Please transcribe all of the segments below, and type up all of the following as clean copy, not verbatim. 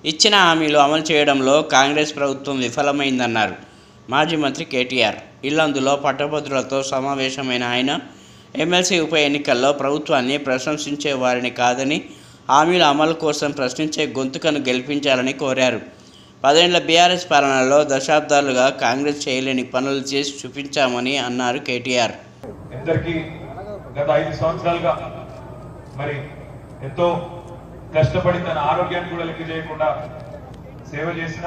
ఇచ్చిన హామీలు అమలు చేయడంలో కాంగ్రెస్ ప్రభుత్వం విఫలమైందన్నారు మాజీ మంత్రి కేటీఆర్. ఇల్లందులో పట్టభద్రులతో సమావేశమైన ఆయన ఎమ్మెల్సీ ఉప ఎన్నికల్లో ప్రభుత్వాన్ని ప్రశంసించే వారిని కాదని హామీల అమలు కోసం ప్రశ్నించే గొంతుకను గెలిపించాలని కోరారు. 10 ఏళ్ల బీఆర్ఎస్ పాలనలో దశాబ్దాలుగా కాంగ్రెస్ చేయలేని పనులు చేసి చూపించామని అన్నారు కేటీఆర్. గత 5 సంవత్సరాలుగా మరి ఎంతో కష్టపడి తన ఆరోగ్యాన్ని కూడా లెక్క చేయకుండా సేవ చేసిన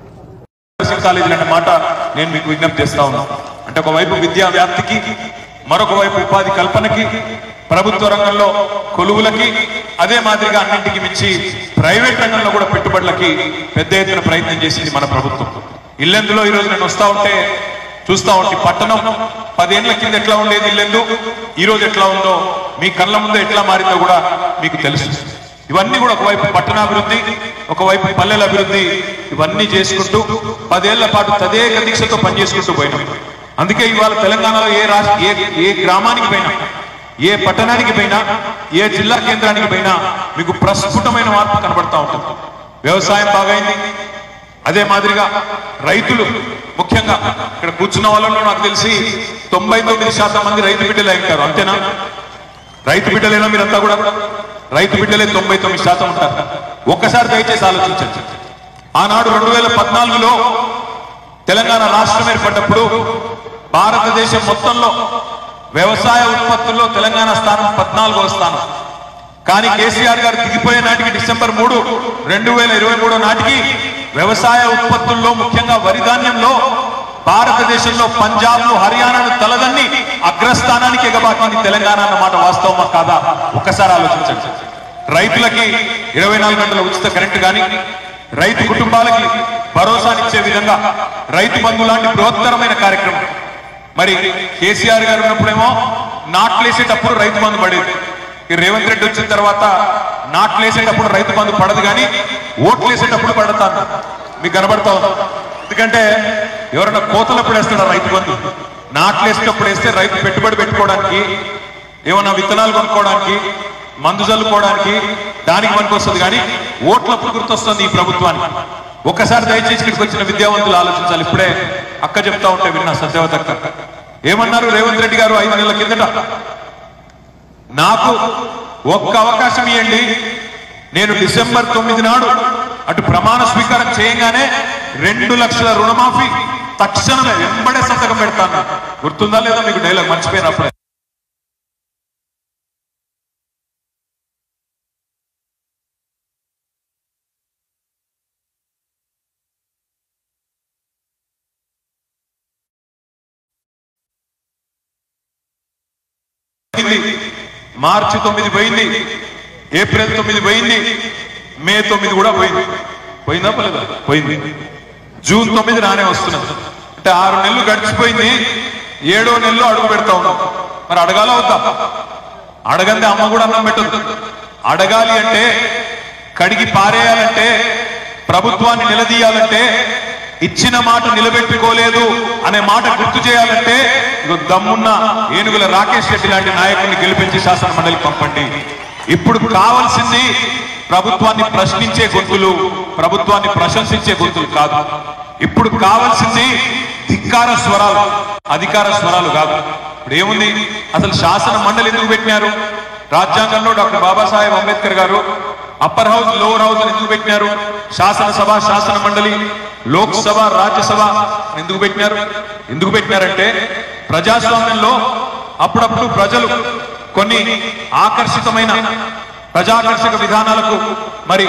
కాలేజీలు అన్న మాట నేను మీకు విజ్ఞప్తి చేస్తా ఉన్నాను. అంటే ఒకవైపు విద్యా వ్యాప్తికి, మరొక వైపు ఉపాధి కల్పనకి, ప్రభుత్వ రంగంలో కొలువులకి, అదే మాదిరిగా అన్నింటికి మించి ప్రైవేట్ రంగంలో కూడా పెట్టుబడులకి పెద్ద ఎత్తున ప్రయత్నం చేసింది మన ప్రభుత్వం. ఇల్లెందులో ఈరోజు నేను వస్తా ఉంటే చూస్తా ఉంటే పట్టణం 10 ఏళ్ల కింద ఎట్లా ఉండేది ఇల్లెందు, ఈరోజు ఎట్లా ఉందో, మీ కళ్ళ ముందు ఎట్లా మారిందో కూడా మీకు తెలుసు. ఇవన్నీ కూడా ఒకవైపు పట్టణాభివృద్ధి, ఒకవైపు పల్లెల అభివృద్ధి, ఇవన్నీ చేసుకుంటూ 10 ఏళ్ల పాటు తదేక దీక్షతో పనిచేసుకుంటూ పోయినాం. అందుకే ఇవాళ తెలంగాణలో ఏ గ్రామానికి పోయినా, ఏ పట్టణానికి పోయినా, ఏ జిల్లా కేంద్రానికి పోయినా మీకు ప్రస్ఫుటమైన మార్పు కనబడతా ఉంటుంది. వ్యవసాయం బాగైంది. అదే మాదిరిగా రైతులు, ముఖ్యంగా ఇక్కడ కూర్చున్న వాళ్ళలో నాకు తెలిసి 99% మంది రైతు బిడ్డలే ఉంటారు. అంతేనా? రైతు బిడ్డలేనా మీరంతా కూడా? రైతు బిడ్డలే 99% ఉంటారు. ఒక్కసారి దయచేసి ఆలోచించండి. ఆనాడు 2014లో తెలంగాణ రాష్ట్రం ఏర్పడ్డప్పుడు భారతదేశం మొత్తంలో వ్యవసాయ ఉత్పత్తుల్లో తెలంగాణ స్థానం 14వ స్థానం. కానీ కేసీఆర్ గారు దిగిపోయే నాటికి డిసెంబర్ 3, 2023 నాటికి వ్యవసాయ ఉత్పత్తుల్లో, ముఖ్యంగా వరి ధాన్యంలో భారతదేశంలో పంజాబ్ను, హర్యానాను తలదన్ని అగ్రస్థానానికి ఎగబాకింది తెలంగాణ అన్నమాట వాస్తవమా కాదా? ఒక్కసారి ఆలోచించండి. రైతులకి 24 గంటల ఉచిత కరెంటు కానీ, రైతు కుటుంబాలకి భరోసానిచ్చే విధంగా రైతు బంధు లాంటి బృహత్తరమైన కార్యక్రమం. మరి కేసీఆర్ గారు ఉన్నప్పుడేమో నాట్లేసేటప్పుడు రైతు బంధు పడేది. ఈ రేవంత్ రెడ్డి వచ్చిన తర్వాత నాట్లేసేటప్పుడు రైతు బంధు పడదు, కానీ ఓట్లేసేటప్పుడు పడతాను. మీకు కనబడతా ఉంది. ఎందుకంటే ఎవరైనా కోతలప్పుడు వేస్తాడా రైతు బంధు? నాట్లేసేటప్పుడు వేస్తే రైతు పెట్టుబడి పెట్టుకోవడానికి, ఏమన్నా విత్తనాలు కొనుక్కోవడానికి, మందు చల్లుకోవడానికి, దానికి మనకు వస్తుంది. కానీ ఓట్లప్పుడు గుర్తొస్తుంది ఈ ప్రభుత్వానికి. ఒక్కసారి దయచేసి ఇక్కడికి వచ్చిన విద్యావంతులు ఆలోచించాలి. ఇప్పుడే అక్క చెప్తా ఉంటే విన్నా, సత్యవత అక్క ఏమన్నారు? రేవంత్ రెడ్డి గారు 5 నెలల కిందట నాకు ఒక్క అవకాశం ఇవ్వండి, నేను డిసెంబర్ 9 నాడు అటు ప్రమాణ స్వీకారం చేయగానే 2 లక్షల రుణమాఫీ తక్షణమే వెంబడే సంతకం పెడతాను. గుర్తుందా లేదా మీకు? డైలాగ్ మర్చిపోయినప్పుడే. మార్చి 9 పోయింది, ఏప్రిల్ 9 పోయింది, మే 9 కూడా పోయింది. పోయిందా? పోలేదా? పోయింది. జూన్ 9 రానే వస్తున్నది. అంటే 6 నెలలు గడిచిపోయింది. 7వ నెలలో అడుగు పెడతా ఉన్నాం. మరి అడగాల వద్దా? అడగందే అమ్మ కూడా అన్నం పెట్టదు. అడగాలి అంటే, కడిగి పారేయాలంటే, ప్రభుత్వాన్ని నిలదీయాలంటే, ఇచ్చిన మాట నిలబెట్టుకోలేదు అనే మాట గుర్తు చేయాలంటే దమ్మున్న ఏనుగుల రాకేష్ రెడ్డి లాంటి నాయకుడిని గెలిపించి శాసన మండలికి పంపండి. ఇప్పుడు కావాల్సింది ప్రభుత్వాన్ని ప్రశ్నించే గొంతులు, ప్రభుత్వాన్ని ప్రశంసించే గొంతులు కాదు. ఇప్పుడు కావాల్సింది ధిక్కార స్వరాలు, అధికార స్వరాలు కాదు. ఇప్పుడు ఏముంది? అసలు శాసన మండలి ఎందుకు పెట్టినారు? రాజ్యాంగంలో డాక్టర్ బాబాసాహెబ్ అంబేద్కర్ గారు అప్పర్ హౌస్, లోవర్ హౌస్ ఎందుకు పెట్టినారు? శాసనసభ, శాసన మండలి, లోక్సభ, రాజ్యసభ ఎందుకు పెట్టినారు? ఎందుకు పెట్టినారంటే ప్రజాస్వామ్యంలో అప్పుడప్పుడు ప్రజలు కొన్ని ఆకర్షితమైన ప్రజాకర్షక విధానాలకు మరి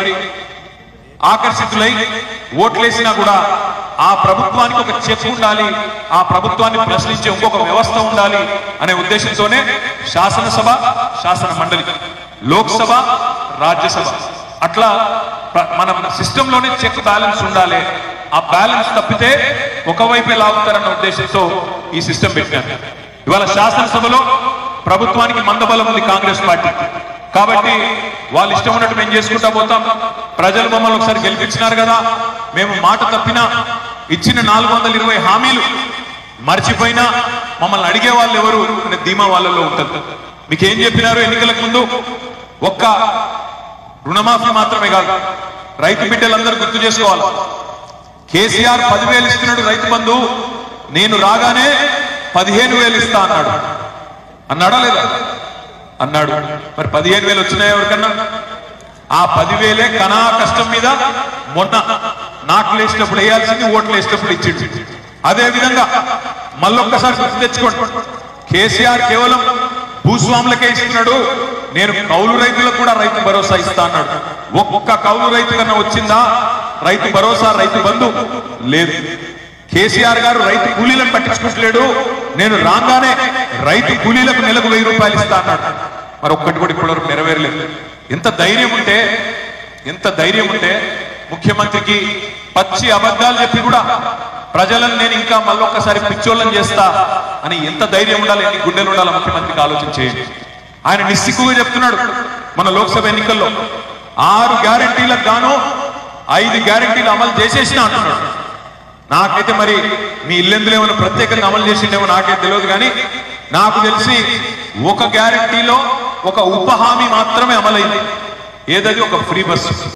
ఆకర్షితులై ఓట్లేసినా కూడా ఆ ప్రభుత్వానికి ఒక చెక్ ఉండాలి, ఆ ప్రభుత్వాన్ని ప్రశ్నించే ఇంకొక వ్యవస్థ ఉండాలి అనే ఉద్దేశంతోనే శాసనసభ, శాసన మండలి, లోక్సభ, రాజ్యసభ, అట్లా మన సిస్టంలోనే చెక్ బ్యాలెన్స్ ఉండాలి. ఆ బ్యాలెన్స్ తప్పితే ఒకవైపే లాగుతారన్న ఉద్దేశంతో ఈ సిస్టమ్ పెట్టారు. ఇవాళ శాసనసభలో ప్రభుత్వానికి మందబలం ఉంది కాంగ్రెస్ పార్టీ. కాబట్టి వాళ్ళు ఇష్టం ఉన్నట్టు మేము చేసుకుంటా పోతాం. ప్రజలు మమ్మల్ని ఒకసారి గెలిపించినారు కదా, మేము మాట తప్పినా, ఇచ్చిన 420 హామీలు మర్చిపోయినా మమ్మల్ని అడిగే వాళ్ళు ఎవరు అనే ధీమా వాళ్ళలో ఉంటుంది. మీకేం చెప్పినారు ఎన్నికలకు ముందు? ఒక్క రుణమాఫీ మాత్రమే కాదు, రైతు బిడ్డలందరూ గుర్తు చేసుకోవాలి. కేసీఆర్ 10,000 ఇస్తున్నాడు రైతు బంధు, నేను రాగానే 15,000 ఇస్తా అన్నాడు. అన్నాడా లేదా? అన్నాడు. మరి 15,000 వచ్చినాయి ఎవరికన్నా? ఆ 10,000 కనా కష్టం మీద మొన్న నాకులు వేసినప్పుడు వేయాల్సింది, ఓట్లు వేసినప్పుడు ఇచ్చిండు. అదే విధంగా మళ్ళొక్కసారి గుర్తు తెచ్చుకోండి, కేసీఆర్ కేవలం భూస్వాములకే ఇస్తున్నాడు, నేను కౌలు రైతులకు కూడా రైతు భరోసా ఇస్తా అన్నాడు. ఒక్క కౌలు రైతు కన్నా వచ్చిందా రైతు భరోసా, రైతు బంధు? లేదు. కేసీఆర్ గారు రైతు కూలీలను పట్టించుకుంటలేడు, నేను రాగానే రైతు కూలీలకు నెలకు 1000 రూపాయలు ఇస్తా అన్నాడు. మరి ఒక్కటి కూడా ఇప్పటివరకు నెరవేరలేదు. ఎంత ధైర్యం ఉంటే ముఖ్యమంత్రికి పచ్చి అబద్ధాలు చెప్పి కూడా ప్రజలను నేను ఇంకా మళ్ళొక్కసారి పిచ్చోళ్ళని చేస్తా అని ఎంత ధైర్యం ఉండాలి, ఎన్ని గుండెలు ఉండాలి ముఖ్యమంత్రికి ఆలోచన చేయండి. ఆయన నిస్సిగ్గుగా చెప్తున్నాడు, మన లోక్సభ ఎన్నికల్లో 6 గ్యారెంటీలకు గాను 5 గ్యారెంటీలు అమలు చేసేసిన అంటున్నాడు. నాకైతే మరి మీ ఇల్లెందులో ఏమైనా ప్రత్యేకంగా అమలు చేసిండేమో నాకైతే తెలియదు, కానీ నాకు తెలిసి ఒక గ్యారెంటీలో ఒక ఉప హామీ మాత్రమే అమలైంది. ఏదది? ఒక ఫ్రీ బస్సు.